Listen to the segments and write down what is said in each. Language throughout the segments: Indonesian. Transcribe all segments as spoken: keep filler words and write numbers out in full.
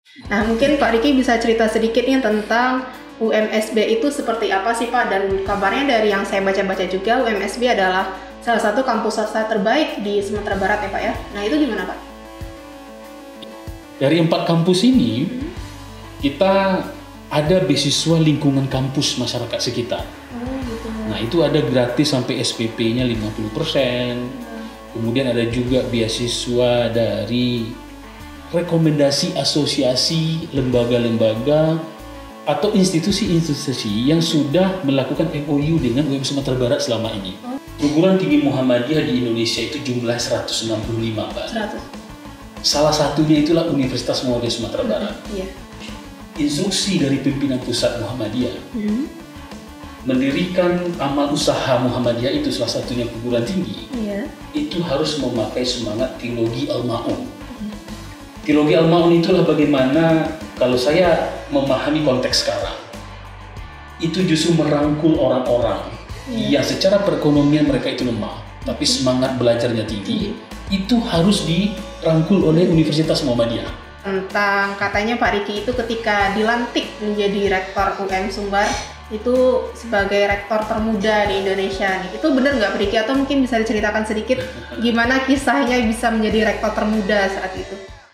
Nah, mungkin Pak Riki bisa cerita sedikit nih tentang U M S B itu seperti apa sih Pak? Dan kabarnya dari yang saya baca-baca juga, U M S B adalah salah satu kampus swasta terbaik di Sumatera Barat ya Pak ya. Nah, itu gimana Pak? Dari empat kampus ini, hmm. kita ada beasiswa lingkungan kampus masyarakat sekitar. Oh, gitu. Nah, itu ada gratis sampai S P P-nya lima puluh persen. Hmm. Kemudian ada juga beasiswa dari rekomendasi asosiasi, lembaga-lembaga, atau institusi-institusi yang sudah melakukan M O U dengan U M Sumatera Barat selama ini. Oh. Perguruan tinggi Muhammadiyah di Indonesia itu jumlah seratus enam puluh lima, Mbak. seratus. Salah satunya itulah Universitas Muhammadiyah Sumatera Barat. Hmm, iya. Instruksi dari pimpinan pusat Muhammadiyah hmm. mendirikan amal usaha Muhammadiyah itu salah satunya perguruan tinggi. Iya. Itu harus memakai semangat teologi Al-Ma'un. Hmm. Teologi Al-Ma'un itulah bagaimana kalau saya memahami konteks sekarang, itu justru merangkul orang-orang yeah. yang secara perekonomian mereka itu lemah, tapi semangat belajarnya tinggi. Mm. Itu harus dirangkul oleh Universitas Muhammadiyah. Tentang katanya Pak Riki itu ketika dilantik menjadi rektor U M Sumbar itu sebagai rektor termuda di Indonesia nih. Itu benar nggak Pak Riki? Atau mungkin bisa diceritakan sedikit gimana kisahnya bisa menjadi rektor termuda saat itu?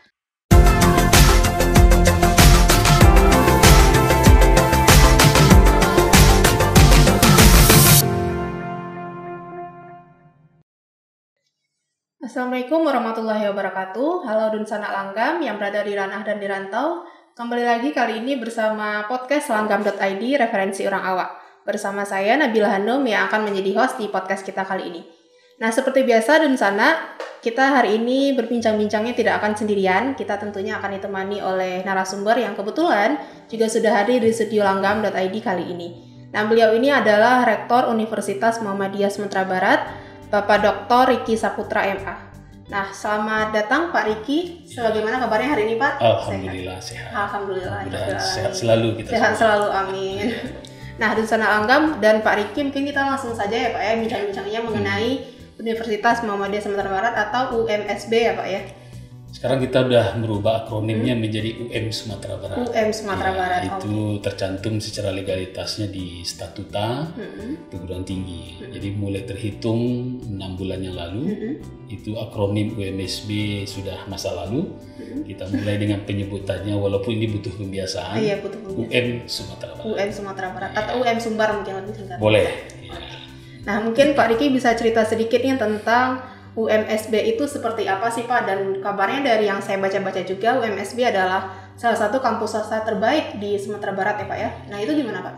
Assalamualaikum warahmatullahi wabarakatuh. Halo Dunsana Langgam yang berada di ranah dan di rantau. Kembali lagi kali ini bersama podcast langgam dot i d referensi orang awak. Bersama saya Nabila Hanum yang akan menjadi host di podcast kita kali ini. Nah, seperti biasa Dunsana, kita hari ini berbincang-bincangnya tidak akan sendirian. Kita tentunya akan ditemani oleh narasumber yang kebetulan juga sudah hadir di studio langgam dot i d kali ini. Nah, beliau ini adalah Rektor Universitas Muhammadiyah Sumatera Barat, Bapak Doktor Riki Saputra M A. Nah, selamat datang Pak Riki. Bagaimana kabarnya hari ini Pak? Alhamdulillah sehat. sehat. Alhamdulillah. Alhamdulillah sehat selalu kita. Sehat semua. Selalu, amin. Nah, Dunsana Langgam dan Pak Riki, mungkin kita langsung saja ya Pak ya bincang-bincangnya mengenai hmm. Universitas Muhammadiyah Sumatera Barat atau U M S B ya Pak ya. Sekarang kita udah merubah akronimnya hmm. menjadi U M Sumatera Barat. U M Sumatera ya, Barat. Itu okay. tercantum secara legalitasnya di statuta hmm. perguruan tinggi. Hmm. Jadi mulai terhitung enam bulan yang lalu, hmm. itu akronim U M S B sudah masa lalu. Hmm. Kita mulai dengan penyebutannya walaupun ini butuh pembiasaan. Iya, butuh pembiasaan. U M Sumatera Barat. U M Sumatera Barat ya. Atau U M Sumbar mungkin lebih singkat. Boleh. Ya. Nah, mungkin Pak Riki bisa cerita sedikit nih tentang U M S B itu seperti apa sih Pak? Dan kabarnya dari yang saya baca-baca juga, U M S B adalah salah satu kampus swasta terbaik di Sumatera Barat ya Pak ya. Nah, itu gimana Pak?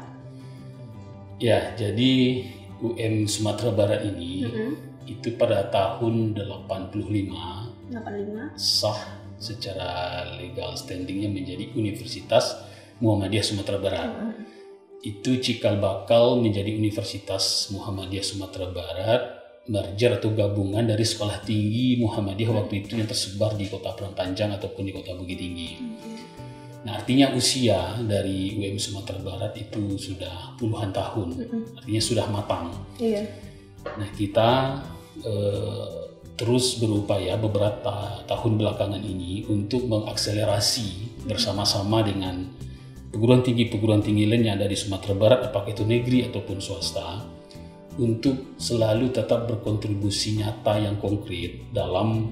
Ya, jadi U M Sumatera Barat ini mm-hmm. itu pada tahun delapan puluh lima, delapan puluh lima sah secara legal standingnya menjadi Universitas Muhammadiyah Sumatera Barat. Mm-hmm. Itu cikal bakal menjadi Universitas Muhammadiyah Sumatera Barat, merger atau gabungan dari sekolah tinggi Muhammadiyah hmm. waktu itu yang tersebar di kota Panjang ataupun di kota Bukit Tinggi. Hmm. Nah, artinya usia dari U M Sumatera Barat itu sudah puluhan tahun, hmm. artinya sudah matang. Iya. Nah, kita eh, terus berupaya beberapa tahun belakangan ini untuk mengakselerasi hmm. bersama-sama dengan perguruan tinggi-perguruan tinggi lain yang ada di Sumatera Barat, apakah itu negeri ataupun swasta, untuk selalu tetap berkontribusi nyata yang konkret dalam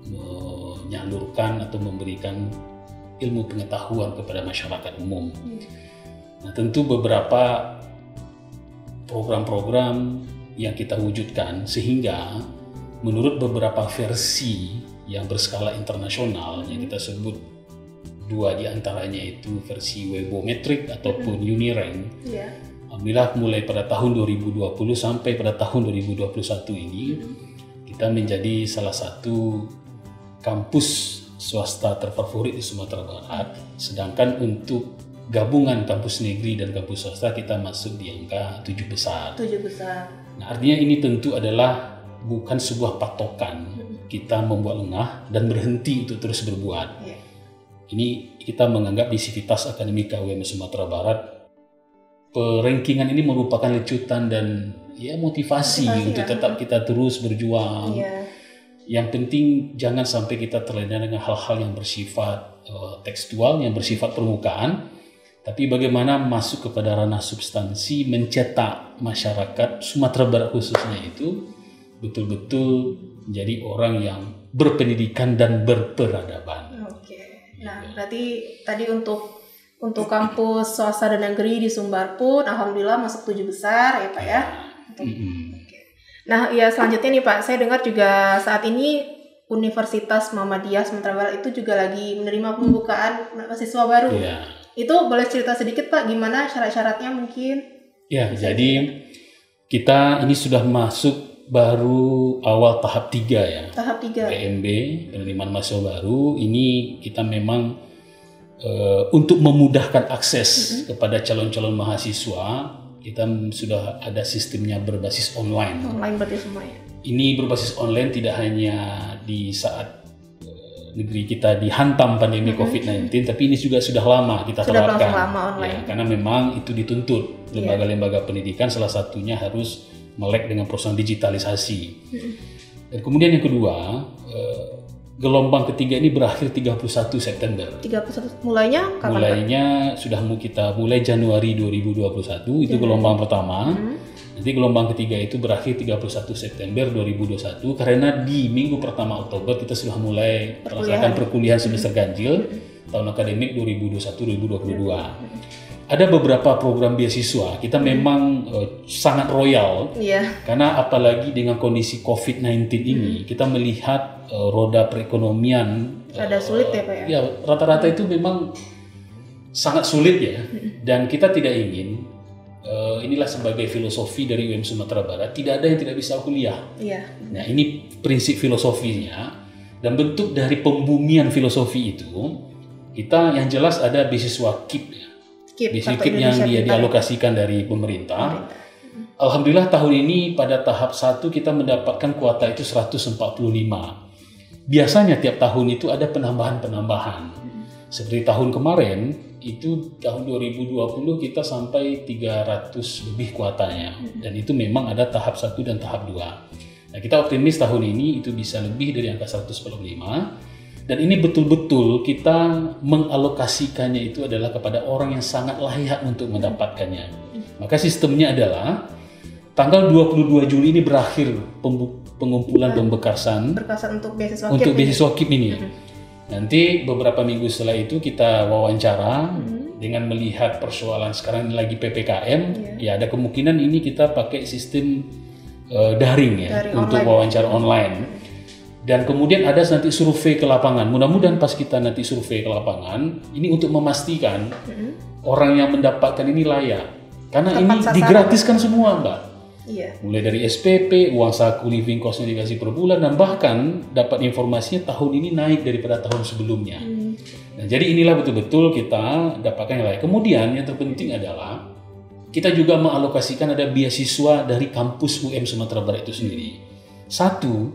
menyalurkan atau memberikan ilmu pengetahuan kepada masyarakat umum. Hmm. Nah, tentu beberapa program-program yang kita wujudkan sehingga menurut beberapa versi yang berskala internasional hmm. yang kita sebut dua di antaranya itu versi Webometric ataupun hmm. Unirank. Yeah. Alhamdulillah mulai pada tahun dua ribu dua puluh sampai pada tahun dua ribu dua puluh satu ini hmm. kita menjadi salah satu kampus swasta terfavorit di Sumatera Barat. Sedangkan untuk gabungan kampus negeri dan kampus swasta kita masuk di angka tujuh besar. Tujuh besar. Nah, artinya ini tentu adalah bukan sebuah patokan hmm. kita membuat lengah dan berhenti untuk terus berbuat. Yeah. Ini kita menganggap di Sivitas Akademika U M Sumatera Barat, perankingan ini merupakan lecutan dan ya motivasi, motivasi untuk ya. tetap kita terus berjuang. Yeah. Yang penting jangan sampai kita terlena dengan hal-hal yang bersifat uh, tekstual yang bersifat permukaan, tapi bagaimana masuk kepada ranah substansi, mencetak masyarakat Sumatera Barat khususnya itu betul-betul menjadi orang yang berpendidikan dan berperadaban. Oke. Nah, berarti tadi untuk untuk kampus swasta dan negeri di Sumbar pun alhamdulillah masuk tujuh besar ya Pak ya. Untuk, Mm-hmm. Oke. Nah, ya selanjutnya nih Pak, saya dengar juga saat ini Universitas Muhammadiyah Sumatera Barat itu juga lagi menerima pembukaan mahasiswa baru. Yeah. Itu boleh cerita sedikit Pak, gimana syarat-syaratnya mungkin? Ya, jadi kita ini sudah masuk baru awal tahap tiga ya. Tahap tiga. P M B, penerimaan mahasiswa baru. Ini kita memang uh, untuk memudahkan akses mm-hmm. kepada calon-calon mahasiswa, kita sudah ada sistemnya berbasis online. Online berarti semuanya. Ini berbasis online tidak hanya di saat negeri kita dihantam pandemi mm-hmm. covid sembilan belas, tapi ini juga sudah lama kita sudah terapkan. Lama online. Ya, karena memang itu dituntut lembaga-lembaga pendidikan, salah satunya harus melek dengan proses digitalisasi. Mm-hmm. Dan kemudian yang kedua, eh, gelombang ketiga ini berakhir tiga puluh satu September. tiga puluh satu mulainya kapan? Mulainya Pak? Sudah mau kita mulai Januari dua ribu dua puluh satu, itu mm-hmm. gelombang pertama. Mm-hmm. Nanti gelombang ketiga itu berakhir tiga puluh satu September dua ribu dua puluh satu, karena di minggu pertama Oktober kita sudah mulai melaksanakan perkuliahan semester ganjil mm-hmm. tahun akademik dua ribu dua puluh satu dua ribu dua puluh dua. Mm-hmm. Ada beberapa program beasiswa, kita mm-hmm. memang uh, sangat royal, yeah. karena apalagi dengan kondisi covid sembilan belas ini, mm-hmm. kita melihat uh, roda perekonomian ada uh, sulit ya Pak ya? Ya, rata-rata itu memang sangat sulit ya, mm-hmm. dan kita tidak ingin Uh, inilah sebagai filosofi dari U M Sumatera Barat, tidak ada yang tidak bisa kuliah. Iya. Nah, ini prinsip filosofinya, dan bentuk dari pembumian filosofi itu, kita yang jelas ada beasiswa K I P ya. K I P, beasiswa K I P yang dia dialokasikan dari pemerintah. pemerintah. Alhamdulillah tahun ini pada tahap satu kita mendapatkan kuota itu seratus empat puluh lima. Biasanya tiap tahun itu ada penambahan-penambahan. Hmm. Seperti tahun kemarin, itu tahun dua ribu dua puluh kita sampai tiga ratus lebih kuotanya, dan itu memang ada tahap satu dan tahap dua. Nah, kita optimis tahun ini itu bisa lebih dari angka seratus empat puluh lima, dan ini betul-betul kita mengalokasikannya itu adalah kepada orang yang sangat layak untuk mendapatkannya. Maka sistemnya adalah tanggal dua puluh dua Juli ini berakhir pengumpulan pembekasan berkasan untuk beasiswa untuk K I P beasiswa K I P ini. ini. Nanti beberapa minggu setelah itu kita wawancara hmm. dengan melihat persoalan sekarang lagi P P K M, yeah. ya ada kemungkinan ini kita pakai sistem uh, daring ya daring untuk online. Wawancara online. Dan kemudian ada nanti survei ke lapangan. Mudah-mudahan pas kita nanti survei ke lapangan, ini untuk memastikan hmm. orang yang mendapatkan ini layak. Karena Tepat ini sasaran. Digratiskan semua, Mbak. Iya. Mulai dari S P P, uang saku living cost yang dikasih per bulan, dan bahkan dapat informasinya tahun ini naik daripada tahun sebelumnya. Hmm. Nah, jadi inilah betul-betul kita dapatkan yang lain. Kemudian yang terpenting adalah kita juga mengalokasikan ada beasiswa dari kampus U M Sumatera Barat itu sendiri. Satu,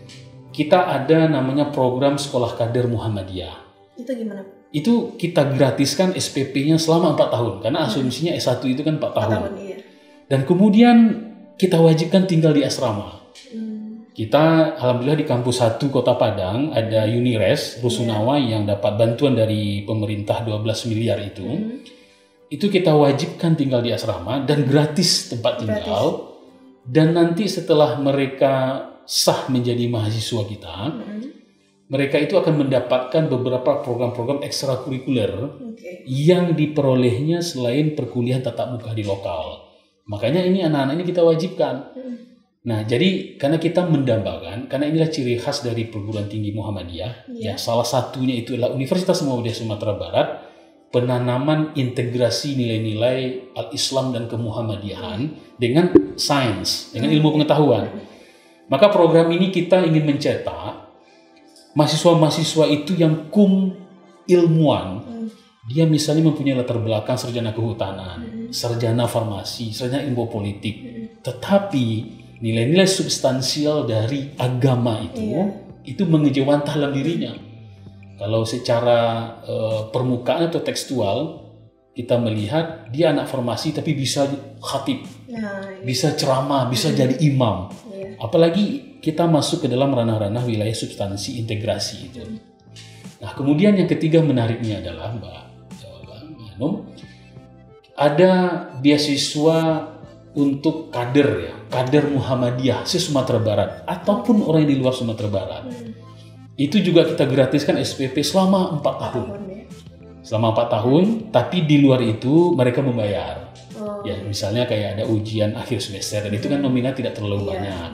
kita ada namanya program Sekolah Kader Muhammadiyah. Itu gimana? Itu kita gratiskan S P P-nya selama empat tahun, karena asumsinya S satu itu kan empat tahun. tahun iya. Dan kemudian kita wajibkan tinggal di asrama. Hmm. Kita alhamdulillah di kampus satu Kota Padang ada Unires Rusunawa yeah. yang dapat bantuan dari pemerintah dua belas miliar itu. Hmm. Itu kita wajibkan tinggal di asrama dan gratis tempat tinggal. Gratis. Dan nanti setelah mereka sah menjadi mahasiswa kita, hmm. mereka itu akan mendapatkan beberapa program-program ekstrakurikuler okay. yang diperolehnya selain perkuliahan tatap muka di lokal. Makanya ini anak-anak ini kita wajibkan. Hmm. Nah, jadi karena kita mendambakan, karena inilah ciri khas dari perguruan tinggi Muhammadiyah, yeah. ya salah satunya itu adalah Universitas Muhammadiyah Sumatera Barat, penanaman integrasi nilai-nilai al-Islam dan kemuhammadiyahan hmm. dengan sains, dengan hmm. ilmu pengetahuan. Hmm. Maka program ini kita ingin mencetak mahasiswa-mahasiswa itu yang kum ilmuwan. Hmm. Dia misalnya mempunyai latar belakang sarjana kehutanan, hmm. sarjana farmasi, sarjana ilmu politik, hmm. tetapi nilai-nilai substansial dari agama itu yeah. itu mengejawantah dalam dirinya. Kalau secara uh, permukaan atau tekstual kita melihat dia anak farmasi tapi bisa khatib, nah, iya. bisa ceramah, bisa hmm. jadi imam. Yeah. Apalagi kita masuk ke dalam ranah-ranah wilayah substansi integrasi itu. Hmm. Nah, kemudian yang ketiga menariknya adalah Mbak Hanum, ada beasiswa untuk kader ya, kader Muhammadiyah se-Sumatera Barat ataupun orang yang di luar Sumatera Barat. Hmm. Itu juga kita gratiskan S P P selama empat tahun. Selama empat tahun, tapi di luar itu mereka membayar. Oh. Ya, misalnya kayak ada ujian akhir semester dan itu kan nominal tidak terlalu iya. banyak.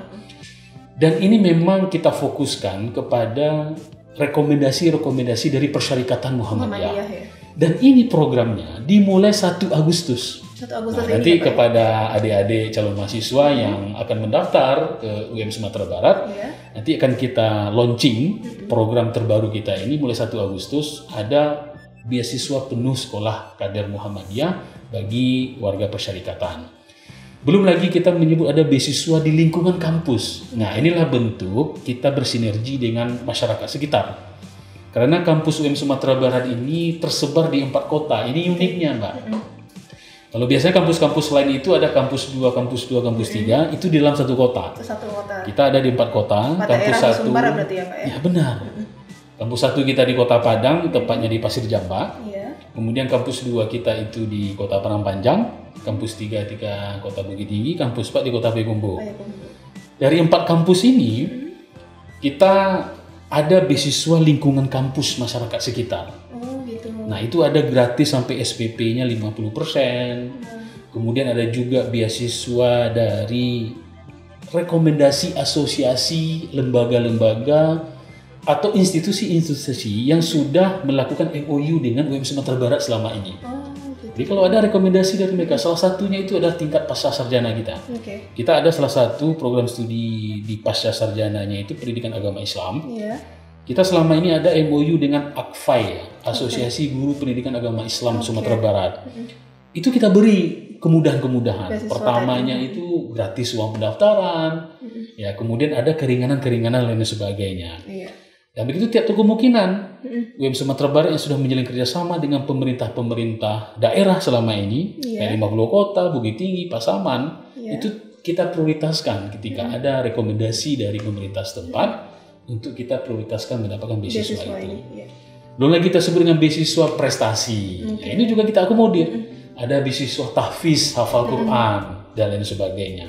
Dan ini memang kita fokuskan kepada rekomendasi-rekomendasi dari Persyarikatan Muhammadiyah. Muhammadiyah ya. Dan ini programnya dimulai satu Agustus. satu Agustus nah, nanti ya, kepada adik-adik calon mahasiswa hmm. yang akan mendaftar ke U M Sumatera Barat, yeah. nanti akan kita launching hmm. program terbaru kita ini mulai satu Agustus, ada beasiswa penuh sekolah kader Muhammadiyah bagi warga persyarikatan. Belum lagi kita menyebut ada beasiswa di lingkungan kampus. Nah, inilah bentuk kita bersinergi dengan masyarakat sekitar. Karena kampus U M Sumatera Barat ini tersebar di empat kota. Ini uniknya, Mbak. Mm-hmm. Kalau biasanya kampus-kampus lain itu ada kampus dua, kampus dua, kampus tiga, mm-hmm. itu di dalam satu kota. Satu kota. Kita ada di empat kota. Empat kampus satu. Sumbar berarti ya, Pak ya? Ya benar. Mm-hmm. Kampus satu kita di Kota Padang, tepatnya di Pasir Jamba. Yeah. Kemudian kampus dua kita itu di Kota Parang Panjang, kampus tiga tiga Kota Bukit Tinggi, kampus empat di Kota Payakumbuh. Dari empat kampus ini, mm-hmm. kita ada beasiswa lingkungan kampus masyarakat sekitar. Oh, gitu. Nah, itu ada gratis sampai S P P-nya lima puluh persen. Hmm. Kemudian ada juga beasiswa dari rekomendasi asosiasi, lembaga-lembaga atau institusi-institusi yang sudah melakukan M O U dengan U M Sumatera Barat selama ini. Oh, gitu. Jadi kalau ada rekomendasi dari mereka, salah satunya itu adalah tingkat pasca sarjana kita. Okay. Kita ada salah satu program studi di pasca sarjananya itu pendidikan agama Islam. Yeah. Kita selama ini ada M O U dengan A K F A I, Asosiasi okay. Guru Pendidikan Agama Islam okay. Sumatera Barat. Mm-hmm. Itu kita beri kemudahan-kemudahan. Beasiswa pertamanya tadi. Itu gratis uang pendaftaran, mm-hmm. ya kemudian ada keringanan-keringanan lain dan sebagainya. Yeah. Dan begitu tiap kemungkinan mm-hmm. U M Sumatera Barat yang sudah menjalin kerjasama dengan pemerintah-pemerintah daerah selama ini, yeah. kayak lima puluh kota, Bukit Tinggi, Pasaman, yeah. itu kita prioritaskan ketika mm-hmm. ada rekomendasi dari pemerintah setempat mm-hmm. untuk kita prioritaskan mendapatkan beasiswa, beasiswa itu. Ini, yeah. Belum lagi kita sebut dengan beasiswa prestasi. Okay. Ya, ini juga kita akomodir. Mm-hmm. Ada beasiswa tahfiz, hafal mm-hmm. Quran dan lain sebagainya.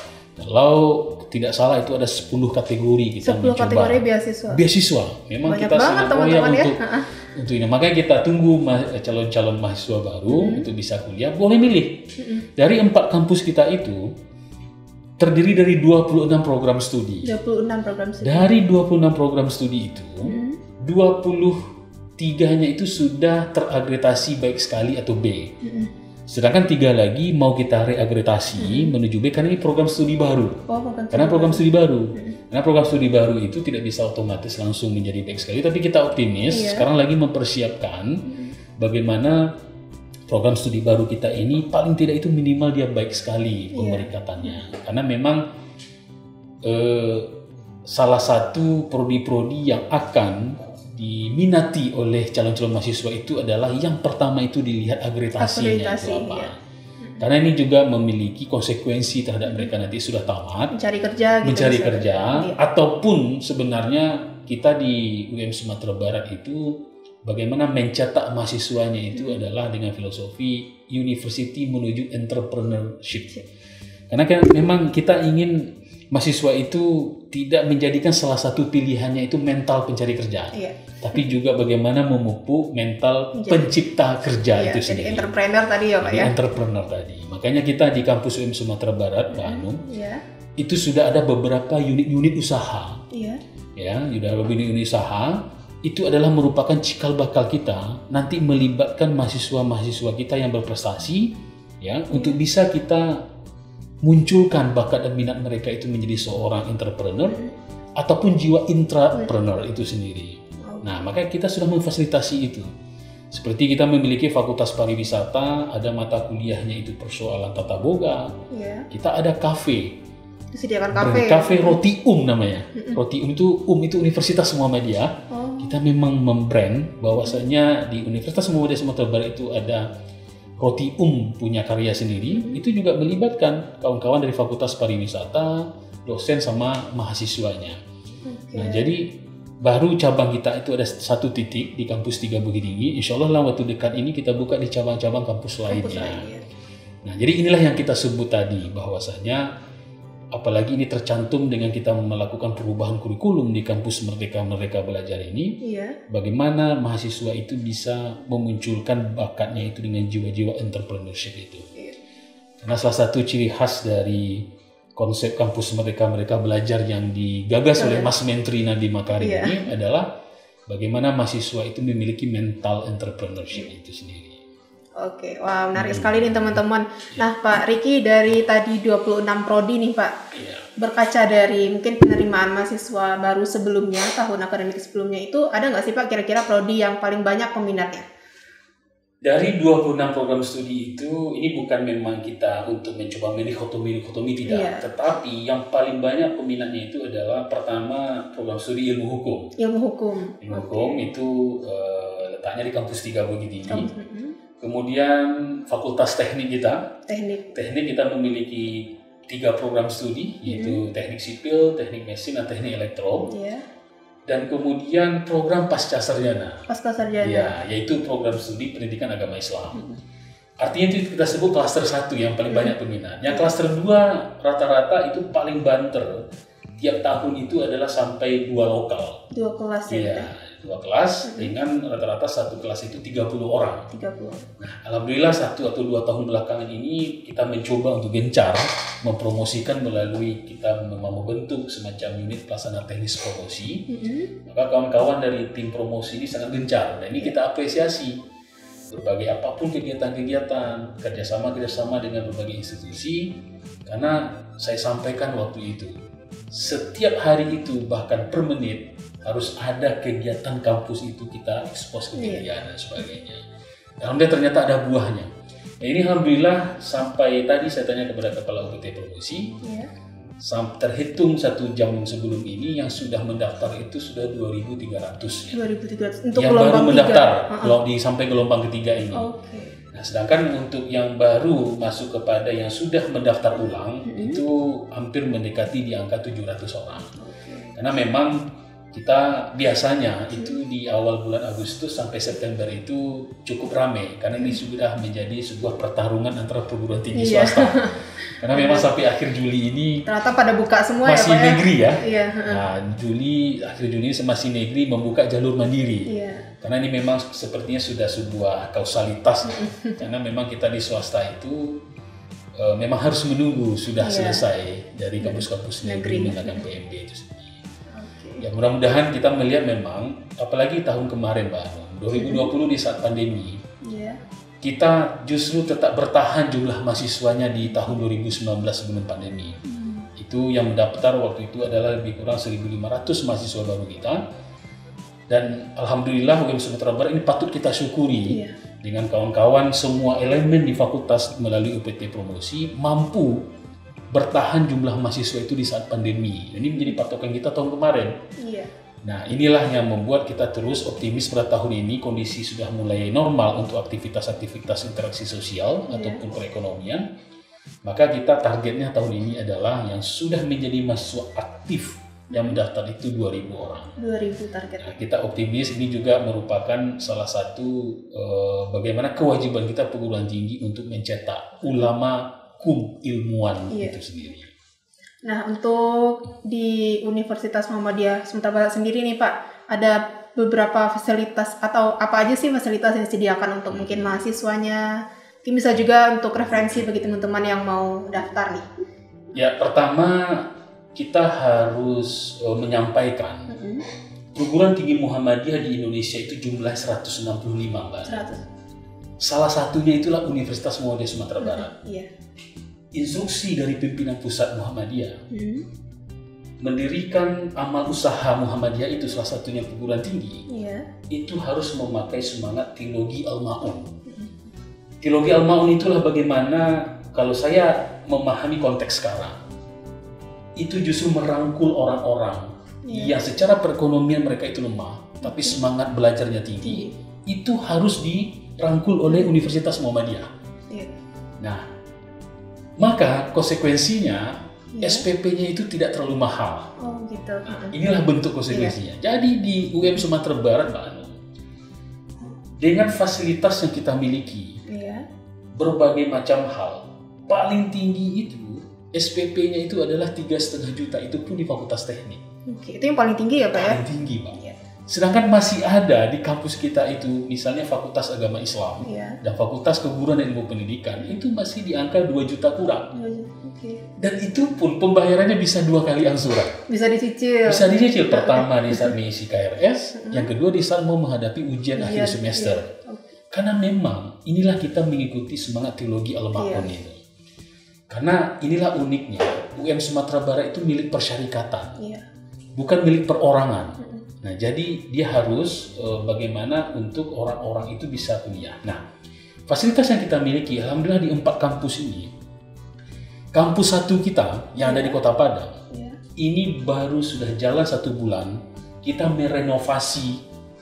Kalau tidak salah itu ada sepuluh kategori kita sepuluh mencoba. Kategori beasiswa. Beasiswa. Memang banyak kita sangat loyal untuk ya? untuk ini. Makanya kita tunggu calon-calon mahasiswa baru hmm. untuk bisa kuliah, boleh milih. Hmm. Dari empat kampus kita itu terdiri dari dua puluh enam program studi. dua puluh enam program studi. Dari dua puluh enam program studi itu, hmm. dua puluh tiga-nya itu sudah terakreditasi baik sekali atau B. Hmm. Sedangkan tiga lagi mau kita reagretasi hmm. menuju B karena ini program studi baru. Oh, program karena program studi baru. Hmm. Karena program studi baru itu tidak bisa otomatis langsung menjadi baik sekali, tapi kita optimis yeah. sekarang lagi mempersiapkan hmm. bagaimana program studi baru kita ini paling tidak itu minimal dia baik sekali pemerikatannya. Yeah. Karena memang eh, salah satu prodi-prodi yang akan diminati oleh calon-calon mahasiswa itu adalah yang pertama itu dilihat agreditasinya itu apa. Ya. Karena ini juga memiliki konsekuensi terhadap mereka nanti sudah tamat mencari kerja, gitu mencari kerja, ya. Ataupun sebenarnya kita di U M Sumatera Barat itu bagaimana mencetak mahasiswanya itu hmm. adalah dengan filosofi university menuju entrepreneurship. Karena kan memang kita ingin mahasiswa itu tidak menjadikan salah satu pilihannya itu mental pencari kerja, iya. tapi juga bagaimana memupuk mental menjadi, pencipta kerja iya, itu sendiri. Entrepreneur tadi ya Pak ya. Entrepreneur tadi. Makanya kita di kampus U M Sumatera Barat, Pak Hanum, iya. itu sudah ada beberapa unit-unit usaha. Iya. Ya, sudah ada unit-unit usaha. Itu adalah merupakan cikal bakal kita nanti melibatkan mahasiswa-mahasiswa kita yang berprestasi, ya, iya. untuk bisa kita munculkan bakat dan minat mereka itu menjadi seorang entrepreneur hmm. ataupun jiwa intrapreneur hmm. itu sendiri. Oh. Nah, makanya kita sudah memfasilitasi itu. Seperti kita memiliki fakultas pariwisata, ada mata kuliahnya itu persoalan tata boga. Yeah. Kita ada kafe. Disediakan kafe. Kafe Roti Um namanya. Hmm. Roti Um itu Um itu Universitas Muhammadiyah. Oh. Kita memang membrand bahwasanya di Universitas Muhammadiyah Sumatera Barat itu ada Roti Um punya karya sendiri, hmm. itu juga melibatkan kawan-kawan dari Fakultas Pariwisata, dosen sama mahasiswanya. Okay. Nah, jadi baru cabang kita itu ada satu titik di kampus tiga Bukit Tinggi. Insya Allah dalam waktu dekat ini kita buka di cabang-cabang kampus lainnya. lainnya. Nah, jadi inilah yang kita sebut tadi, bahwasanya apalagi ini tercantum dengan kita melakukan perubahan kurikulum di kampus Merdeka Merdeka Belajar ini, iya. bagaimana mahasiswa itu bisa memunculkan bakatnya itu dengan jiwa-jiwa entrepreneurship itu. Iya. Karena salah satu ciri khas dari konsep kampus Merdeka Merdeka Belajar yang digagas iya. oleh Mas Menteri Nadiem Makarim iya. ini adalah bagaimana mahasiswa itu memiliki mental entrepreneurship iya. itu sendiri. Oke, wah menarik hmm. sekali nih teman-teman. Nah Pak Riki, dari tadi dua puluh enam prodi nih Pak, yeah. berkaca dari mungkin penerimaan mahasiswa baru sebelumnya, tahun akademik sebelumnya itu, ada nggak sih Pak kira-kira prodi yang paling banyak peminatnya? Dari dua puluh enam program studi itu, ini bukan memang kita untuk mencoba mendikotomi-dikotomi tidak, yeah. tetapi yang paling banyak peminatnya itu adalah pertama program studi ilmu hukum. Ilmu hukum. Ilmu okay. hukum itu uh, letaknya di kampus tiga Bukit Tinggi. Kampus, mm-hmm. Kemudian fakultas teknik kita, teknik, teknik kita memiliki tiga program studi, yaitu hmm. teknik sipil, teknik mesin, dan teknik elektro. Yeah. Dan kemudian program pasca sarjana. Pasca sarjana. Ya, yaitu program studi pendidikan agama Islam. Hmm. Artinya itu kita sebut klaster satu yang paling hmm. banyak peminat. Yang klaster dua rata-rata itu paling banter. Tiap tahun itu adalah sampai dua lokal. Dua kelas ya. Ya. Dua kelas hmm. dengan rata-rata satu kelas itu tiga puluh orang. tiga puluh. Nah, alhamdulillah satu atau dua tahun belakangan ini kita mencoba untuk gencar mempromosikan melalui kita memang membentuk semacam unit pelaksana teknis promosi. Hmm. Maka kawan-kawan dari tim promosi ini sangat gencar. Dan ini kita apresiasi berbagai apapun kegiatan-kegiatan, kerjasama-kerjasama dengan berbagai institusi. Karena saya sampaikan waktu itu, setiap hari itu bahkan per menit harus ada kegiatan kampus itu kita ekspos ke media yeah. dan sebagainya. Alhamdulillah ternyata ada buahnya. Nah, ini alhamdulillah sampai tadi saya tanya kepada kepala U P T promosi, yeah. sampai terhitung satu jam sebelum ini yang sudah mendaftar itu sudah dua ribu tiga ratus. Ya. dua ribu tiga ratus untuk yang gelombang baru mendaftar uh-huh. di sampai gelombang ketiga ini. Okay. Nah, sedangkan untuk yang baru masuk kepada yang sudah mendaftar ulang mm-hmm. itu hampir mendekati di angka tujuh ratus orang. Okay. Karena memang kita biasanya itu di awal bulan Agustus sampai September itu cukup ramai karena ini sudah menjadi sebuah pertarungan antara perguruan tinggi iya. swasta. Karena memang sampai akhir Juli ini ternyata pada buka semua masih ya Pak negeri ya. Iya. Nah, Juli akhir Juli masih negeri membuka jalur mandiri. Iya. Karena ini memang sepertinya sudah sebuah kausalitas karena memang kita di swasta itu uh, memang harus menunggu sudah iya. selesai dari kampus-kampus negeri menggunakan P M B itu sendiri. Ya mudah-mudahan kita melihat memang, apalagi tahun kemarin Mbak, dua ribu dua puluh di saat pandemi, yeah. kita justru tetap bertahan jumlah mahasiswanya di tahun dua ribu sembilan belas sebelum pandemi. Mm. Itu yang mendaftar waktu itu adalah lebih kurang seribu lima ratus mahasiswa baru kita. Dan alhamdulillah U M Sumatera Barat ini patut kita syukuri yeah. dengan kawan-kawan semua elemen di fakultas melalui U P T promosi mampu bertahan jumlah mahasiswa itu di saat pandemi. Ini menjadi patokan kita tahun kemarin. Iya. Nah, inilah yang membuat kita terus optimis pada tahun ini kondisi sudah mulai normal untuk aktivitas-aktivitas interaksi sosial iya. ataupun perekonomian. Maka kita targetnya tahun ini adalah yang sudah menjadi mahasiswa aktif yang mendaftar itu dua ribu orang. dua ribu target. Nah, kita optimis ini juga merupakan salah satu eh, bagaimana kewajiban kita perguruan tinggi untuk mencetak ulama kum ilmuwan iya. itu sendiri. Nah, untuk di Universitas Muhammadiyah Sumatera Barat sendiri nih Pak, ada beberapa fasilitas atau apa aja sih fasilitas yang disediakan untuk hmm. mungkin mahasiswanya? Mungkin bisa juga untuk referensi bagi teman-teman yang mau daftar nih. Ya, pertama kita harus uh, menyampaikan hmm. perguruan tinggi Muhammadiyah di Indonesia itu jumlah seratus enam puluh lima Mbak. seratus. Salah satunya itulah Universitas Muhammadiyah Sumatera Barat. Hmm. Iya. Instruksi dari pimpinan pusat Muhammadiyah hmm. mendirikan amal usaha Muhammadiyah itu salah satunya perguruan tinggi yeah. itu harus memakai semangat teologi al-ma'un. Hmm. Teologi al-ma'un itulah bagaimana kalau saya memahami konteks sekarang itu justru merangkul orang-orang yeah. yang secara perekonomian mereka itu lemah tapi semangat belajarnya tinggi hmm. itu harus dirangkul oleh Universitas Muhammadiyah. Yeah. Nah, maka konsekuensinya Yeah. S P P-nya itu tidak terlalu mahal. Oh gitu. Nah, inilah bentuk konsekuensinya. Yeah. Jadi di U M Sumatera Barat, Mbak Anu, dengan fasilitas yang kita miliki, yeah. berbagai macam hal, paling tinggi itu S P P-nya itu adalah tiga setengah juta, itu pun di Fakultas Teknik. Oke, itu yang paling tinggi ya Pak ya? Paling tinggi Pak. Yeah. Sedangkan masih ada di kampus kita itu, misalnya Fakultas Agama Islam yeah. dan Fakultas Keguruan dan Ilmu Pendidikan, itu masih di angka dua juta kurang. Okay. Dan itu pun pembayarannya bisa dua kali angsuran. Bisa dicicil. Bisa dicicil. Pertama di saat mengisi K R S, yang kedua di saat mau menghadapi ujian yeah. akhir semester. Yeah. Okay. Karena memang inilah kita mengikuti semangat teologi Al-Ma'un yeah. itu. Karena inilah uniknya, U M Sumatera Barat itu milik persyarikatan, yeah. bukan milik perorangan. Mm-hmm. Nah, jadi dia harus e, bagaimana untuk orang-orang itu bisa kuliah. Nah, fasilitas yang kita miliki, alhamdulillah di empat kampus ini, kampus satu kita yang yeah. ada di Kota Padang, yeah. ini baru sudah jalan satu bulan, kita merenovasi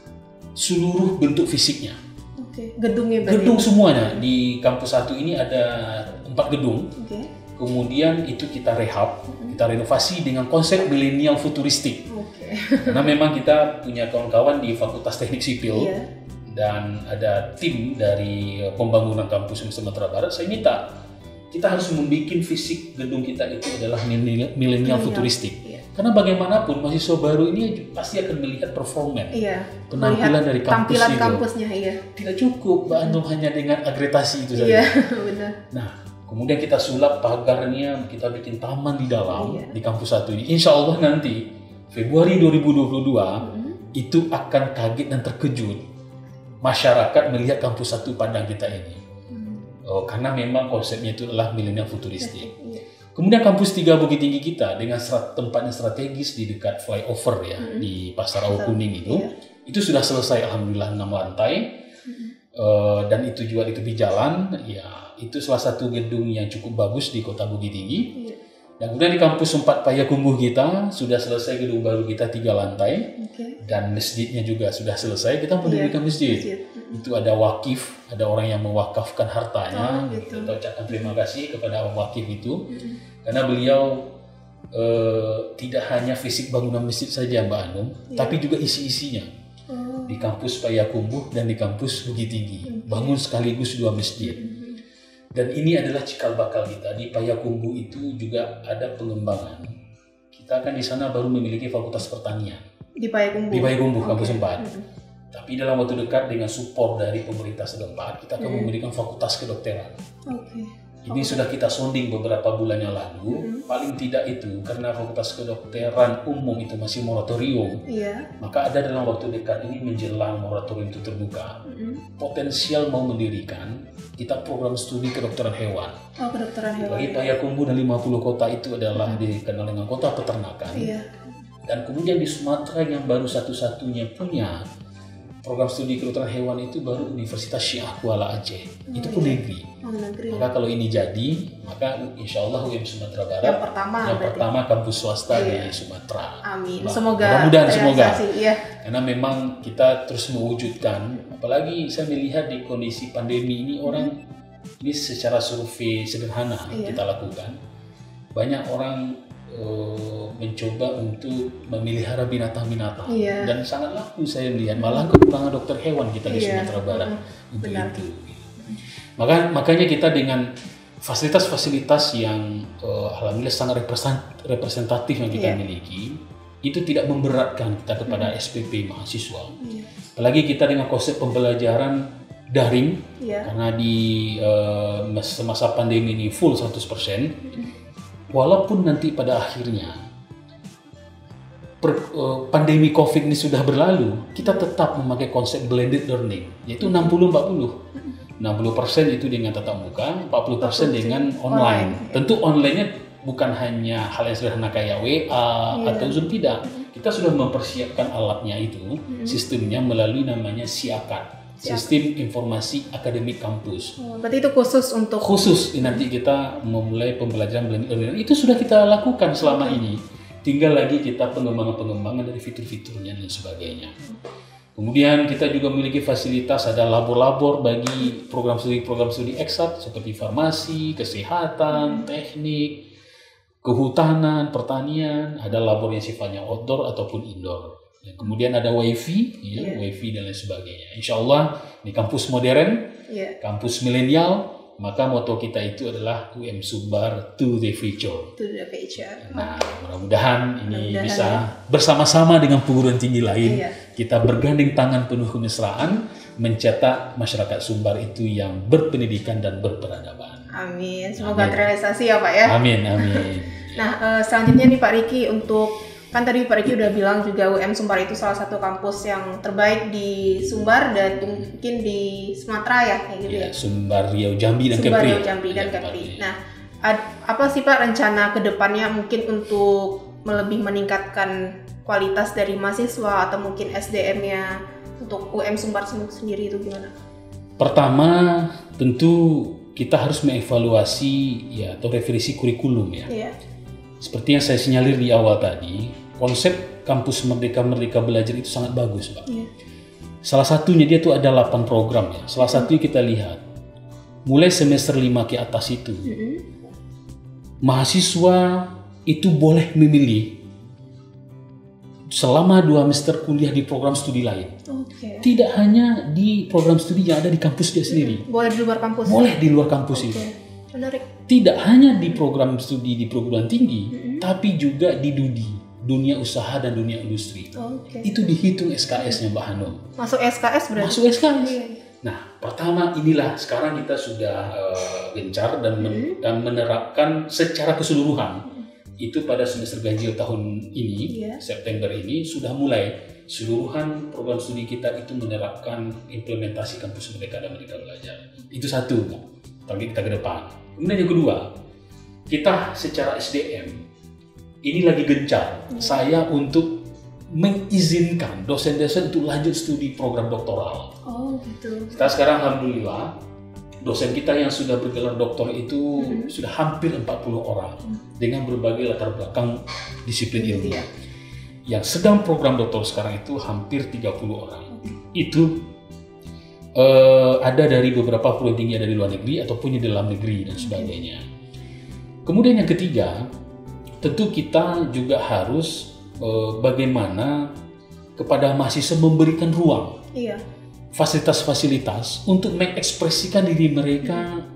seluruh bentuk fisiknya. Okay. Gedungnya berarti? Gedung semuanya. Di kampus satu ini ada empat gedung. Okay. Kemudian itu kita rehab, mm-hmm. kita renovasi dengan konsep milenial futuristik. Okay. Karena memang kita punya kawan-kawan di Fakultas Teknik Sipil yeah. dan ada tim dari pembangunan kampus Sumatera Barat. Saya minta kita harus membuat fisik gedung kita itu adalah milenial futuristik. Yeah. Karena bagaimanapun mahasiswa baru ini pasti akan melihat performan, yeah. penampilan dari kampus tampilan itu. Kampusnya, iya. Tidak cukup Mbak Anum hanya dengan agregasi itu saja. Yeah, benar. Nah, kemudian kita sulap pagarnya, kita bikin taman di dalam, iya. di kampus satu ini. Insya Allah nanti Februari dua ribu dua puluh dua mm-hmm. itu akan kaget dan terkejut masyarakat melihat kampus satu Padang kita ini. Mm-hmm. Oh, karena memang konsepnya itu adalah milenial futuristik. Iya. Kemudian kampus tiga Bukit Tinggi kita dengan strat, tempatnya strategis di dekat flyover ya, mm-hmm. di Pasar Rawa Kuning itu, iya. itu sudah selesai alhamdulillah enam lantai mm-hmm. uh, dan itu juga di tepi jalan ya. Itu salah satu gedung yang cukup bagus di Kota Bukit Tinggi. Iya. Dan kemudian di kampus empat Payakumbuh kita sudah selesai gedung baru kita tiga lantai. Okay. Dan masjidnya juga sudah selesai. Kita mendirikan iya, masjid. masjid. Itu ada wakif, ada orang yang mewakafkan hartanya. Oh, gitu. Kita ucapkan terima kasih kepada wakif itu. Mm-hmm. Karena beliau eh, tidak hanya fisik bangunan masjid saja Mbak Anum, iya. tapi juga isi-isinya. Oh. Di kampus Payakumbuh dan di kampus Bukit Tinggi. Okay. Bangun sekaligus dua masjid. Mm-hmm. Dan ini adalah cikal bakal kita. Di Payakumbuh itu juga ada pengembangan. Kita kan di sana baru memiliki Fakultas Pertanian. Di Payakumbuh? Di Payakumbuh, okay. kampus empat. Mm-hmm. Tapi dalam waktu dekat dengan support dari pemerintah setempat, kita akan mm-hmm. memberikan Fakultas Kedokteran. Okay. Ini okay. sudah kita sonding beberapa bulan yang lalu. Mm-hmm. Paling tidak itu, karena Fakultas Kedokteran umum itu masih moratorium. Yeah. Maka ada dalam waktu dekat ini menjelang moratorium itu terbuka. Mm-hmm. Potensial mau mendirikan kita program studi kedokteran hewan. Oh, kedokteran hewan. Bagi Payakumbuh dan lima puluh kota itu adalah mm-hmm. dikenal dengan kota peternakan. Yeah. Dan kemudian di Sumatera yang baru satu-satunya punya program studi kedokteran hewan itu baru Universitas Syiah Kuala Aceh. Oh, itu pun iya. negeri. Oh, negeri. Maka kalau ini jadi, maka insya Allah U M Sumatera Barat yang pertama, yang pertama kampus swasta iya. di Sumatera. Amin. Bah, semoga. Mudah-mudahan semoga. Iya. Karena memang kita terus mewujudkan. Apalagi saya melihat di kondisi pandemi ini orang hmm. ini secara survei sederhana iya. kita lakukan. Banyak orang Uh, mencoba untuk memelihara binatang-binatang iya. dan sangat laku saya melihat malah kekurangan dokter hewan kita di iya. Sumatera Barat mm, untuk benar. Itu. Maka makanya kita dengan fasilitas-fasilitas yang uh, alhamdulillah sangat representatif yang kita iya. miliki itu tidak memberatkan kita kepada mm. S P P mahasiswa. Iya. Apalagi kita dengan konsep pembelajaran daring iya. karena di uh, masa pandemi ini full seratus persen. Mm. Walaupun nanti pada akhirnya per, uh, pandemi COVID ini sudah berlalu, kita tetap memakai konsep blended learning, yaitu enam puluh empat puluh. enam puluh persen itu dengan tatap muka, empat puluh persen dengan online. Tentu online-nya bukan hanya hal yang sederhana kayak W A yeah. atau Zoom, tidak. Kita sudah mempersiapkan alatnya itu, sistemnya melalui namanya SIAKAD. Sistem Informasi Akademik Kampus. Oh, berarti itu khusus untuk khusus nanti kita memulai pembelajaran blended learning. Itu sudah kita lakukan selama okay. ini. Tinggal lagi kita pengembangan-pengembangan dari fitur-fiturnya dan sebagainya. Kemudian kita juga memiliki fasilitas, ada labor-labor bagi program studi program studi eksak seperti farmasi, kesehatan, teknik. kehutanan, pertanian, ada labor yang sifatnya outdoor ataupun indoor. Ya, kemudian ada wifi, ya, yeah. wifi dan lain sebagainya. Insya Allah di kampus modern, yeah. kampus milenial, maka moto kita itu adalah U M Sumbar to the future. To the future. Nah, mudah-mudahan ini mudah-mudahan bisa ya. bersama-sama dengan perguruan tinggi lain, yeah. kita bergandeng tangan penuh kemesraan, mencetak masyarakat Sumbar itu yang berpendidikan dan berperadaban. Amin. Semoga terrealisasi ya Pak ya. Amin, amin. Nah, uh, selanjutnya nih Pak Riki, untuk kan tadi Pak Riki udah bilang juga U M Sumbar itu salah satu kampus yang terbaik di Sumbar dan mungkin di Sumatera ya, kayak gitu ya. ya. Sumbar, Riau, Jambi dan Sumbar, Kepri. Riau, Jambi dan ya, Kepri. Nah, ad, apa sih Pak rencana kedepannya mungkin untuk lebih meningkatkan kualitas dari mahasiswa atau mungkin S D M-nya untuk U M Sumbar sendiri itu gimana? Pertama, tentu kita harus mengevaluasi ya atau revisi kurikulum ya. Iya. Seperti yang saya sinyalir di awal tadi, konsep kampus Merdeka-Merdeka Belajar itu sangat bagus, Pak. Iya. Salah satunya dia tuh ada delapan program ya. Salah hmm. satunya kita lihat, mulai semester lima ke atas itu, hmm. mahasiswa itu boleh memilih selama dua semester kuliah di program studi lain. Okay. Tidak hanya di program studi yang ada di kampus dia sendiri. Boleh di luar kampus? Boleh di luar kampus okay. itu. Menarik. Tidak hanya di program studi di perguruan tinggi, mm-hmm. tapi juga di D U D I, dunia usaha dan dunia industri. Okay. Itu dihitung S K S-nya Mbak Hanum. Masuk S K S berarti? Masuk S K S. Yeah. Nah, pertama inilah sekarang kita sudah uh, gencar dan, men- mm-hmm. dan menerapkan secara keseluruhan. Itu pada semester ganjil tahun ini, yeah. September ini, sudah mulai seluruhan program studi kita itu menerapkan implementasi kampus Merdeka dan Merdeka Belajar. Itu satu, tapi kita ke depan. Kemudian yang kedua, kita secara S D M ini lagi gencar yeah. saya untuk mengizinkan dosen-dosen untuk lanjut studi program doktoral. Oh gitu. Kita sekarang alhamdulillah dosen kita yang sudah bergelar doktor itu hmm. sudah hampir empat puluh orang hmm. dengan berbagai latar belakang disiplin ilmu. Ya. Yang sedang program doktor sekarang itu hampir tiga puluh orang. Hmm. Itu uh, ada dari beberapa perguruan tinggi dari luar negeri ataupun di dalam negeri dan sebagainya. Hmm. Kemudian yang ketiga, tentu kita juga harus uh, bagaimana kepada mahasiswa memberikan ruang. Iya. Fasilitas-fasilitas untuk mengekspresikan diri mereka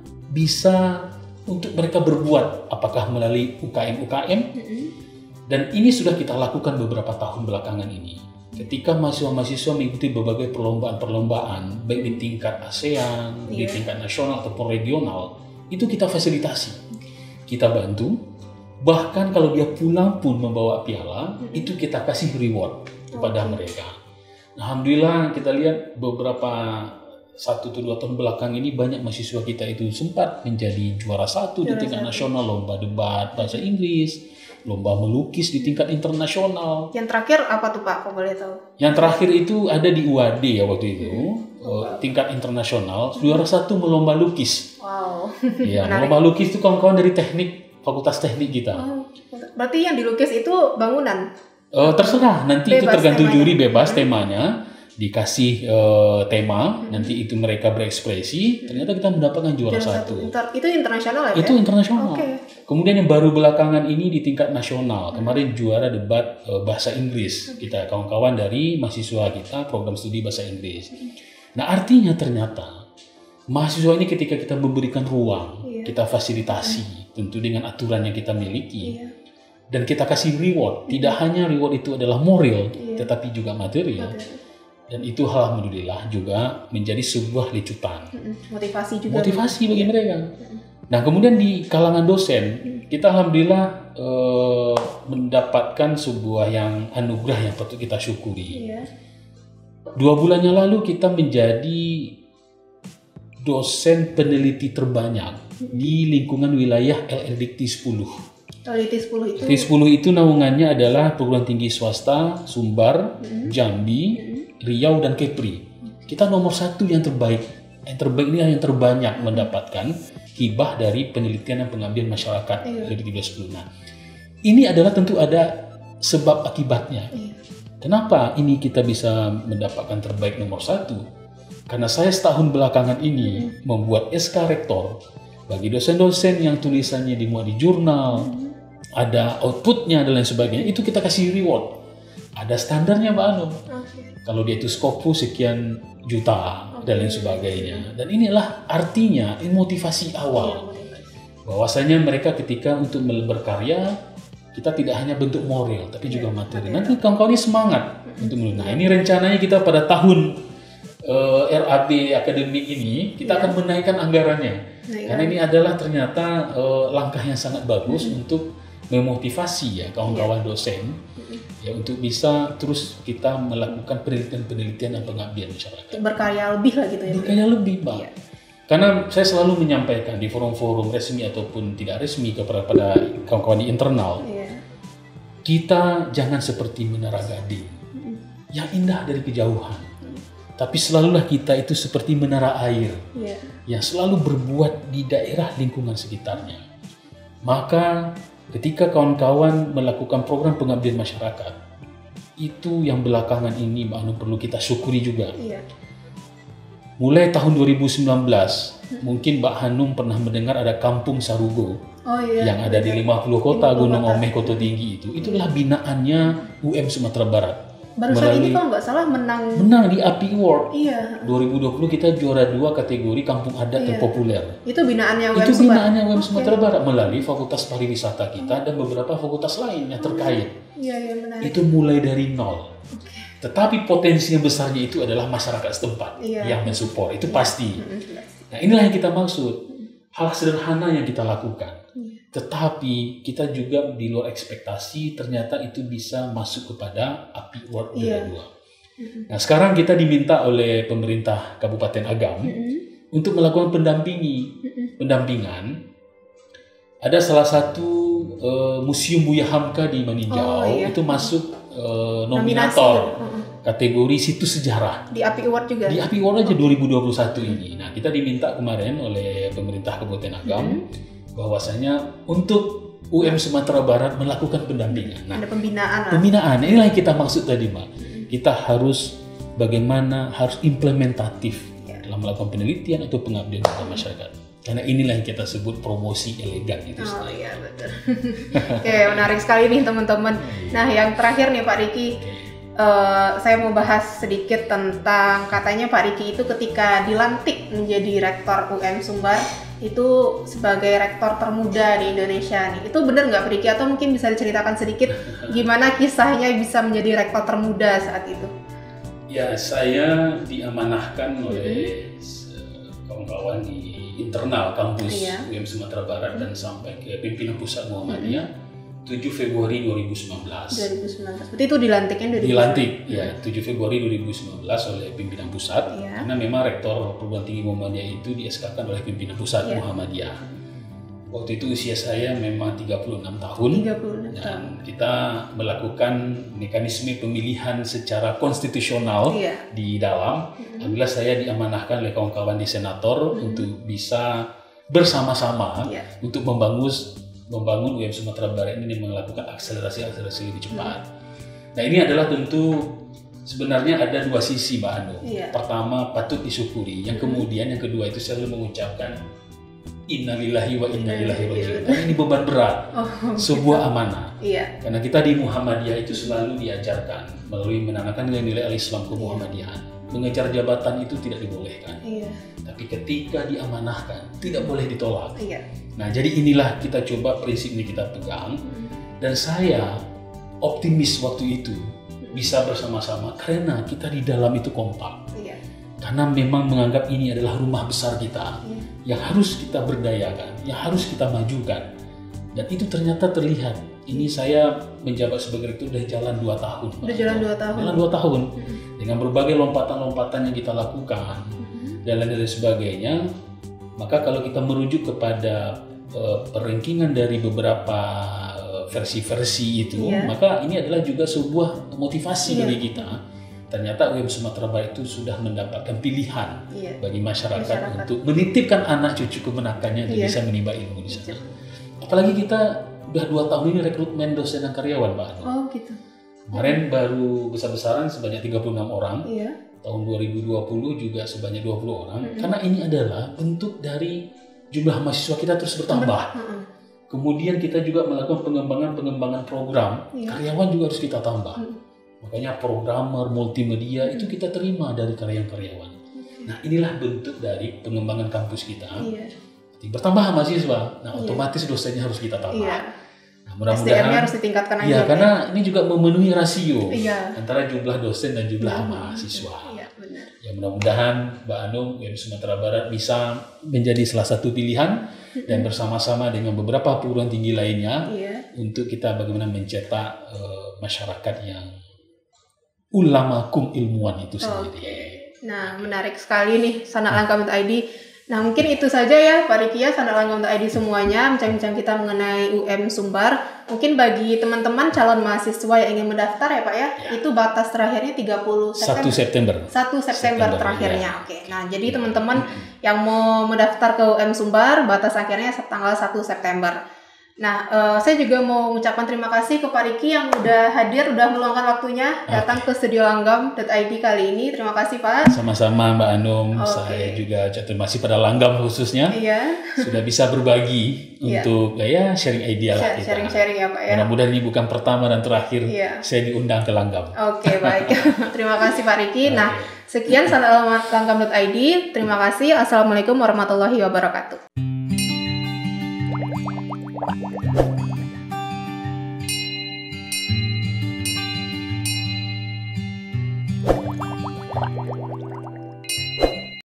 bisa untuk mereka berbuat apakah melalui U K M U K M mm-hmm. dan ini sudah kita lakukan beberapa tahun belakangan ini ketika mahasiswa-mahasiswa mengikuti berbagai perlombaan-perlombaan baik di tingkat ASEAN, yeah. di tingkat nasional ataupun regional itu kita fasilitasi, kita bantu, bahkan kalau dia pulang pun membawa piala mm-hmm. itu kita kasih reward kepada okay. mereka. Alhamdulillah kita lihat beberapa satu atau dua tahun belakang ini banyak mahasiswa kita itu sempat menjadi juara satu juara di tingkat satu. Nasional, lomba debat bahasa Inggris, lomba melukis di tingkat internasional. Yang terakhir apa tuh Pak, kalau boleh tahu? Yang terakhir itu ada di U A D ya waktu itu, hmm. uh, tingkat internasional, juara satu melomba lukis. Wow. Iya, melomba lukis itu kawan-kawan dari teknik, fakultas teknik kita. Oh, berarti yang dilukis itu bangunan? Uh, terserah, nanti bebas itu tergantung temanya. Juri bebas temanya, dikasih uh, tema, hmm. nanti itu mereka berekspresi, ternyata kita mendapatkan juara satu. Inter, itu internasional ya? Itu internasional. Okay. Kemudian yang baru belakangan ini di tingkat nasional, kemarin juara debat uh, bahasa Inggris, hmm. kita kawan-kawan dari mahasiswa kita program studi bahasa Inggris. Hmm. Nah artinya ternyata mahasiswa ini ketika kita memberikan ruang, yeah. kita fasilitasi, hmm. tentu dengan aturan yang kita miliki. Yeah. Dan kita kasih reward, tidak hmm. hanya reward itu adalah moral, yeah. tetapi juga material. material. Dan itu alhamdulillah juga menjadi sebuah lecutan. Motivasi juga. Motivasi bagi yeah. mereka. Nah kemudian di kalangan dosen, kita alhamdulillah eh, mendapatkan sebuah yang anugerah yang patut kita syukuri. Yeah. Dua bulan yang lalu kita menjadi dosen peneliti terbanyak hmm. di lingkungan wilayah L L D T sepuluh. L L D T sepuluh itu? T sepuluh itu naungannya adalah perguruan tinggi swasta, Sumbar, mm-hmm. Jambi, mm-hmm. Riau, dan Kepri. Kita nomor satu yang terbaik. Yang terbaik ini yang terbanyak mendapatkan hibah dari penelitian dan pengabdian masyarakat L L D T sepuluh. Nah, ini adalah tentu ada sebab akibatnya. Iya. Kenapa ini kita bisa mendapatkan terbaik nomor satu? Karena saya setahun belakangan ini mm-hmm. membuat S K Rektor bagi dosen-dosen yang tulisannya dimuat di jurnal, mm-hmm. ada outputnya dan lain sebagainya, itu kita kasih reward. Ada standarnya Mbak Anu. Okay. Kalau dia itu skopu sekian juta okay. dan lain sebagainya. Dan inilah artinya motivasi awal. Bahwasanya mereka ketika untuk berkarya, kita tidak hanya bentuk moral tapi juga materi. Nanti kawan-kawan ini semangat untuk menulis. Nah, ini rencananya kita pada tahun uh, R A B akademik ini kita yeah. akan menaikkan anggarannya. Nah, karena ini adalah ternyata uh, langkah yang sangat bagus mm-hmm. untuk memotivasi ya kawan-kawan dosen mm-hmm. ya untuk bisa terus kita melakukan penelitian-penelitian dan pengabdian masyarakat. Berkarya lebih lah gitu ya. Berkarya lebih, Pak. Yeah. Karena saya selalu menyampaikan di forum-forum resmi ataupun tidak resmi kepada pada kawan-kawan di internal, yeah. kita jangan seperti menara gading mm-hmm. yang indah dari kejauhan. Mm-hmm. Tapi selalulah kita itu seperti menara air yeah. yang selalu berbuat di daerah lingkungan sekitarnya. Maka ketika kawan-kawan melakukan program pengabdian masyarakat, itu yang belakangan ini Mbak Anu perlu kita syukuri juga. Yeah. Mulai tahun dua ribu sembilan belas, hmm. mungkin Mbak Hanum pernah mendengar ada Kampung Sarugo oh, iya. yang ada di lima puluh kota Gunung Omeh, Koto Tinggi itu. Itulah binaannya U M Sumatera Barat. Barusan ini kalau nggak salah menang menang di A P I Award. Iya. dua ribu dua puluh kita juara dua kategori kampung adat iya. terpopuler. Itu binaannya U M Itu binaannya U M okay. Sumatera Barat melalui Fakultas Pariwisata kita hmm. dan beberapa fakultas lain yang terkait. Iya, iya menarik. Itu mulai dari nol. Okay. Tetapi potensinya besarnya itu adalah masyarakat setempat iya. yang mensupport, itu pasti. Nah, inilah yang kita maksud. Hal sederhana yang kita lakukan. Iya. Tetapi kita juga di luar ekspektasi ternyata itu bisa masuk kepada A P I Award juara dua. Nah, sekarang kita diminta oleh pemerintah Kabupaten Agam mm-hmm. untuk melakukan pendampingi, mm-hmm. pendampingan. Ada salah satu uh, Museum Buya Hamka di Maninjau, oh, iya. itu masuk uh, nominator uh-huh. kategori situs sejarah. Di A P I Award juga? Di A P I Award aja dua ribu dua puluh satu ini. Nah, kita diminta kemarin oleh pemerintah Kabupaten Agam uh-huh. bahwasanya untuk U M Sumatera Barat melakukan pendampingan. Nah, ada pembinaan. Pembinaan, inilah yang kita maksud tadi, Mbak. Uh-huh. Kita harus bagaimana harus implementatif yeah. dalam melakukan penelitian atau pengabdian kepada masyarakat. Karena inilah yang kita sebut promosi elegan itu. Oh iya betul. Oke, menarik sekali nih teman-teman. Nah, yang terakhir nih Pak Riki, uh, saya mau bahas sedikit tentang katanya Pak Riki itu ketika dilantik menjadi rektor U M Sumbar itu sebagai rektor termuda di Indonesia nih. Itu benar nggak Pak Riki? Atau mungkin bisa diceritakan sedikit gimana kisahnya bisa menjadi rektor termuda saat itu? Ya, saya diamanahkan oleh mm-hmm. kawan-kawan di internal kampus iya. U M Sumatera Barat hmm. dan sampai ke pimpinan pusat Muhammadiyah hmm. tujuh Februari dua ribu sembilan belas. dua ribu sembilan belas. Berarti itu dilantiknya dari Dilantik ya tujuh Februari dua ribu sembilan belas oleh pimpinan pusat. Iya. Karena memang rektor perguruan tinggi Muhammadiyah itu di S K-kan oleh pimpinan pusat iya. Muhammadiyah. Waktu itu usia saya memang tiga puluh enam tahun. tiga puluh enam dan tahun. Kita melakukan mekanisme pemilihan secara konstitusional iya. di dalam. Mm-hmm. Alhamdulillah saya diamanahkan oleh kawan-kawan di senator mm-hmm. untuk bisa bersama-sama iya. untuk membangun membangun U M Sumatera Barat ini melakukan akselerasi-akselerasi lebih cepat. Mm-hmm. Nah, ini adalah tentu sebenarnya ada dua sisi, Mbak Anu. Iya. Pertama patut disyukuri, yang kemudian yang kedua itu saya selalu mengucapkan innalillahi wa inna ilaihi raji'un. Karena ini beban berat, oh, sebuah amanah. Iya. Karena kita di Muhammadiyah itu selalu diajarkan melalui menanamkan nilai-nilai al-Islam ke Muhammadiyahan. Mengejar jabatan itu tidak dibolehkan. Iya. Tapi ketika diamanahkan, tidak boleh ditolak. Iya. Nah, jadi inilah kita coba prinsip ini kita pegang. Hmm. Dan saya optimis waktu itu bisa bersama-sama karena kita di dalam itu kompak. Iya. Karena memang menganggap ini adalah rumah besar kita. Iya. Yang harus kita berdayakan, yang harus kita majukan. Dan itu ternyata terlihat. Ini saya menjabat sebagai rektor sudah jalan dua tahun. Sudah jalan dua tahun. Jalan dua tahun. Mm-hmm. Dengan berbagai lompatan-lompatan yang kita lakukan, mm-hmm. dan lain sebagainya. Maka kalau kita merujuk kepada uh, perankingan dari beberapa uh, versi-versi itu, yeah. maka ini adalah juga sebuah motivasi yeah. bagi kita. Ternyata U M Sumatera Barat itu sudah mendapatkan pilihan iya. bagi masyarakat, masyarakat untuk menitipkan anak cucu kemenakannya untuk iya. bisa menimba ilmu di sana. Apalagi kita udah dua tahun ini rekrutmen dosen dan karyawan, Pak. Oh gitu. Kemarin baru besar-besaran sebanyak tiga puluh enam orang. Iya. Tahun dua ribu dua puluh juga sebanyak dua puluh orang. Mm-hmm. Karena ini adalah bentuk dari jumlah mahasiswa kita terus bertambah. Mm-hmm. Kemudian kita juga melakukan pengembangan-pengembangan program, Iya. karyawan juga harus kita tambah. Hmm. Makanya programmer multimedia itu kita terima dari karyawan-karyawan. Nah, inilah bentuk dari pengembangan kampus kita. Iya. Bertambah mahasiswa, nah Iya. otomatis dosennya harus kita tambah. Iya. Nah, S D M-nya mudah-mudahan harus ditingkatkan aja. iya, karena ini juga memenuhi rasio Iya. antara jumlah dosen dan jumlah Hmm. mahasiswa. Iya, benar. Ya mudah-mudahan Mbak Anung U M Sumatera Barat bisa menjadi salah satu pilihan dan bersama-sama dengan beberapa perguruan tinggi lainnya Iya. untuk kita bagaimana mencetak uh, masyarakat yang ulama kum ilmuwan itu sendiri. Nah, menarik sekali nih sanaklanggam dot I D. Nah, mungkin itu saja ya Pak Riki ya, sanaklanggam dot I D semuanya, bincang-bincang kita mengenai U M Sumbar. Mungkin bagi teman-teman calon mahasiswa yang ingin mendaftar ya Pak ya, Ya. itu batas terakhirnya tiga puluh satu September. September. satu September September, terakhirnya. ya. Oke. Nah, jadi teman-teman yang mau mendaftar ke U M Sumbar, batas akhirnya tanggal satu September. Nah, uh, saya juga mau mengucapkan terima kasih ke Pak Riki yang udah hadir, udah meluangkan waktunya datang ke studio langgam dot I D kali ini. Terima kasih Pak. Sama-sama Mbak Anung, Oke. saya juga terima kasih pada Langgam khususnya Iya. sudah bisa berbagi Iya. untuk ya sharing idea lah kita. Sharing-sharing ya Pak ya. Mudah-mudahan ini bukan pertama dan terakhir Iya. saya diundang ke Langgam. Oke, baik. Terima kasih Pak Riki. Nah, Oke. sekian sanaklanggam dot I D. Terima kasih. Assalamualaikum warahmatullahi wabarakatuh.